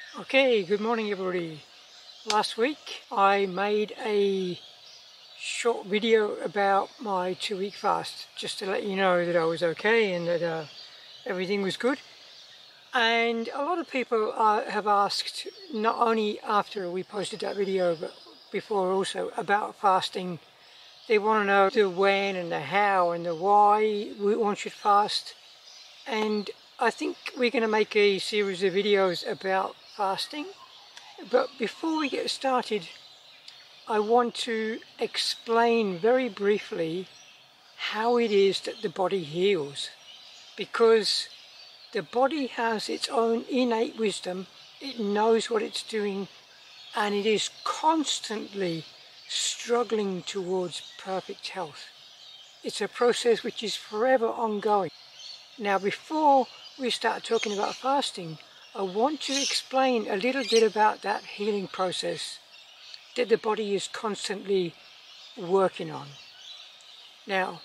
Okay, good morning everybody. Last week I made a short video about my 2-week fast, just to let you know that I was okay and that everything was good. And a lot of people have asked, not only after we posted that video but before also, about fasting. They want to know the when and the how and the why one should fast. And I think we're going to make a series of videos about fasting. But before we get started, I want to explain very briefly how it is that the body heals. Because the body has its own innate wisdom, it knows what it's doing, and it is constantly struggling towards perfect health. It's a process which is forever ongoing. Now, before we start talking about fasting, I want to explain a little bit about that healing process that the body is constantly working on. Now,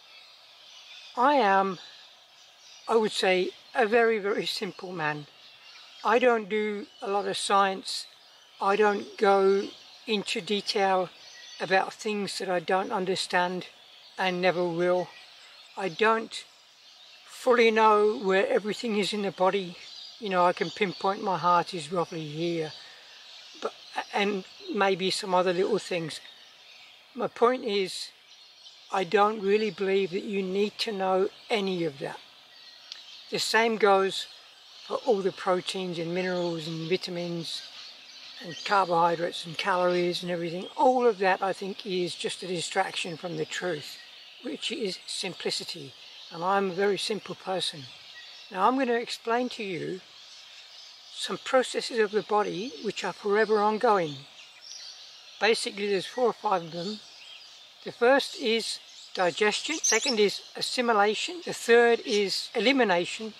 I would say, a very, very simple man. I don't do a lot of science. I don't go into detail about things that I don't understand and never will. I don't fully know where everything is in the body. You know, I can pinpoint my heart is roughly here, and maybe some other little things. My point is, I don't really believe that you need to know any of that. The same goes for all the proteins and minerals and vitamins and carbohydrates and calories and everything. All of that, I think, is just a distraction from the truth, which is simplicity. And I'm a very simple person. Now I'm going to explain to you some processes of the body which are forever ongoing. Basically there's 4 or 5 of them. The first is digestion, second is assimilation, the third is elimination,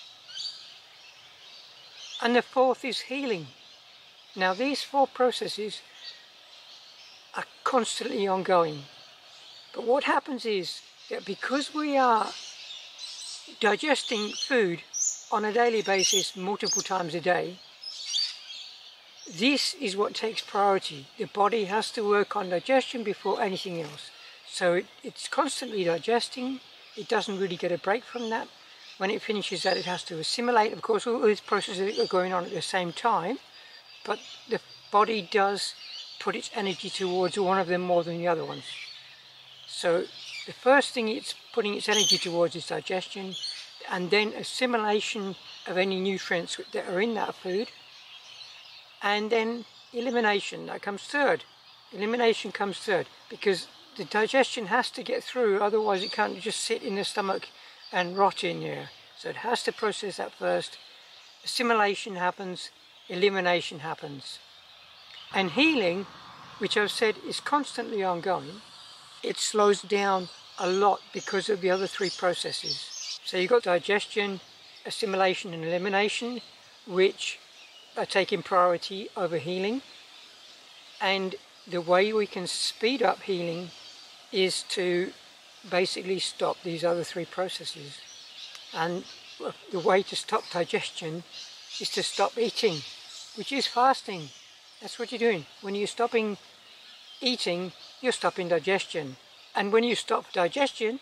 and the fourth is healing. Now these 4 processes are constantly ongoing. But what happens is that because we are digesting food on a daily basis multiple times a day, this is what takes priority. The body has to work on digestion before anything else. So it's constantly digesting. It doesn't really get a break from that. When it finishes that, it has to assimilate. Of course, all these processes are going on at the same time, but the body does put its energy towards one of them more than the other ones. So the first thing it's putting its energy towards is digestion, and then assimilation of any nutrients that are in that food, and then elimination. That comes third. Elimination comes third, because the digestion has to get through, otherwise it can't just sit in the stomach and rot in there. So it has to process that first. Assimilation happens, elimination happens. And healing, which I've said is constantly ongoing, it slows down a lot because of the other 3 processes. So you've got digestion, assimilation and elimination, which are taking priority over healing. And the way we can speed up healing is to basically stop these other 3 processes. And the way to stop digestion is to stop eating, which is fasting. That's what you're doing. When you're stopping eating, you're stopping digestion. And when you stop digestion,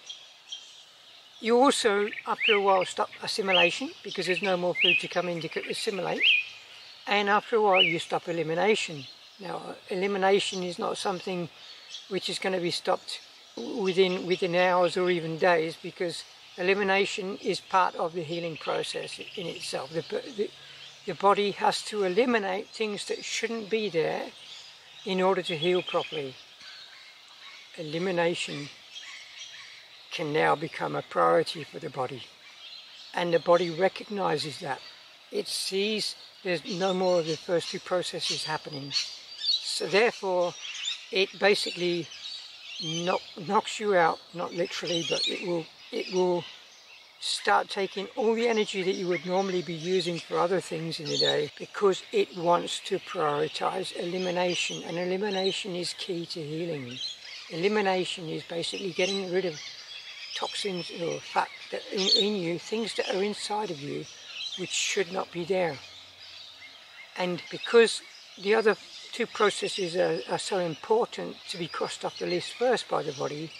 you also, after a while, stop assimilation, because there's no more food to come in to assimilate. And after a while, you stop elimination. Now, elimination is not something which is going to be stopped within hours or even days, because elimination is part of the healing process in itself. The body has to eliminate things that shouldn't be there in order to heal properly. Elimination can now become a priority for the body, and the body recognizes that. It sees there's no more of the first 2 processes happening. So therefore, it basically knocks you out, not literally, but it will start taking all the energy that you would normally be using for other things in the day, because it wants to prioritize elimination, and elimination is key to healing. Elimination is basically getting rid of toxins or fat that in you, things that are inside of you which should not be there. And because the other two processes are so important to be crossed off the list first by the body,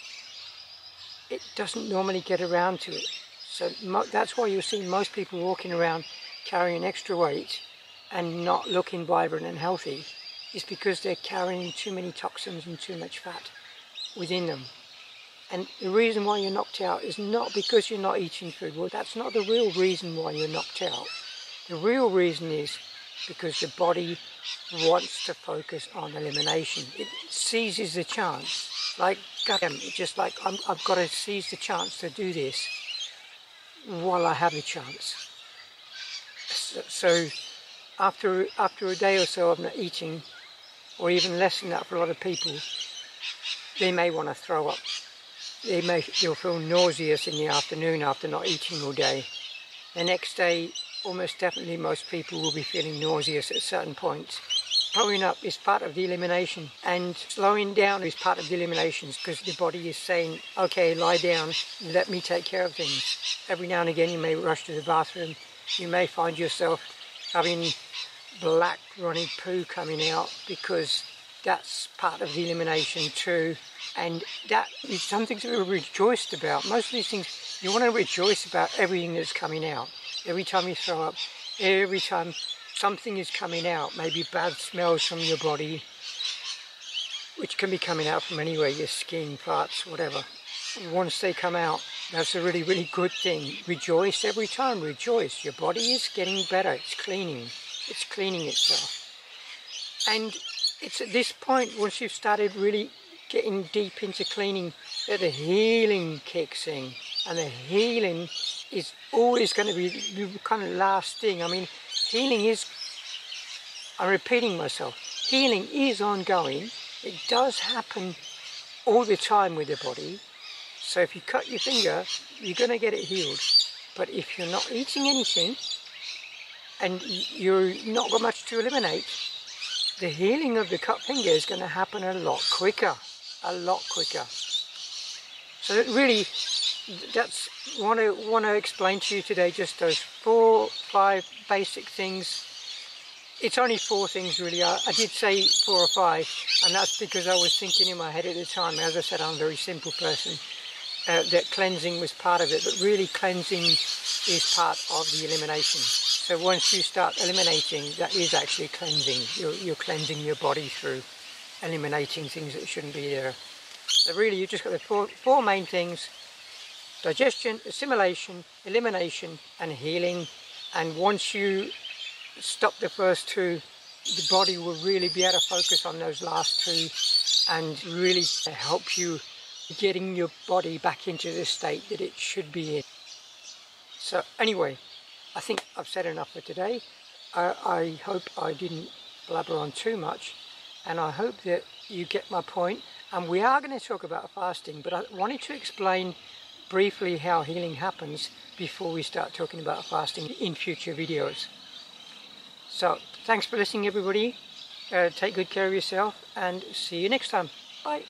it doesn't normally get around to it. So that's why you'll see most people walking around carrying extra weight and not looking vibrant and healthy, is because they're carrying too many toxins and too much fat within them. And the reason why you're knocked out is not because you're not eating food. Well, that's not the real reason why you're knocked out. The real reason is because the body wants to focus on elimination. It seizes the chance. Like, goddamn, it's just like, I've got to seize the chance to do this while I have the chance. So after a day or so of not eating, or even less than that for a lot of people, they may want to throw up. They'll feel nauseous in the afternoon after not eating all day. The next day, almost definitely most people will be feeling nauseous at certain points. Throwing up is part of the elimination, and slowing down is part of the eliminations, because the body is saying, okay, lie down, let me take care of things. Every now and again you may rush to the bathroom, you may find yourself having black runny poo coming out, because that's part of the elimination too. And that is something to be rejoiced about. Most of these things, you want to rejoice about everything that's coming out. Every time you throw up, every time something is coming out, maybe bad smells from your body, which can be coming out from anywhere, your skin, parts, whatever. Once they come out, that's a really, really good thing. Rejoice every time, rejoice. Your body is getting better, it's cleaning itself. And it's at this point, once you've started really getting deep into cleaning, that the healing kicks in. And the healing is always going to be the kind of last thing. I mean, healing is, I'm repeating myself, healing is ongoing. It does happen all the time with the body. So if you cut your finger, you're going to get it healed. But if you're not eating anything and you're not got much to eliminate, the healing of the cut finger is going to happen a lot quicker. So that really, that's want to explain to you today, just those 4, 5 basic things. It's only 4 things really. I did say 4 or 5, and that's because I was thinking in my head at the time. As I said, I'm a very simple person. That cleansing was part of it, but really cleansing is part of the elimination. So once you start eliminating, that is actually cleansing. You're cleansing your body through eliminating things that shouldn't be there. So really, you've just got the four main things: digestion, assimilation, elimination, and healing. And once you stop the first 2, the body will really be able to focus on those last 2 and really help you getting your body back into the state that it should be in. So anyway, I think I've said enough for today. I hope I didn't blabber on too much, and I hope that you get my point. And we are going to talk about fasting, but I wanted to explain briefly how healing happens before we start talking about fasting in future videos. So thanks for listening, everybody. Take good care of yourself, and see you next time. Bye.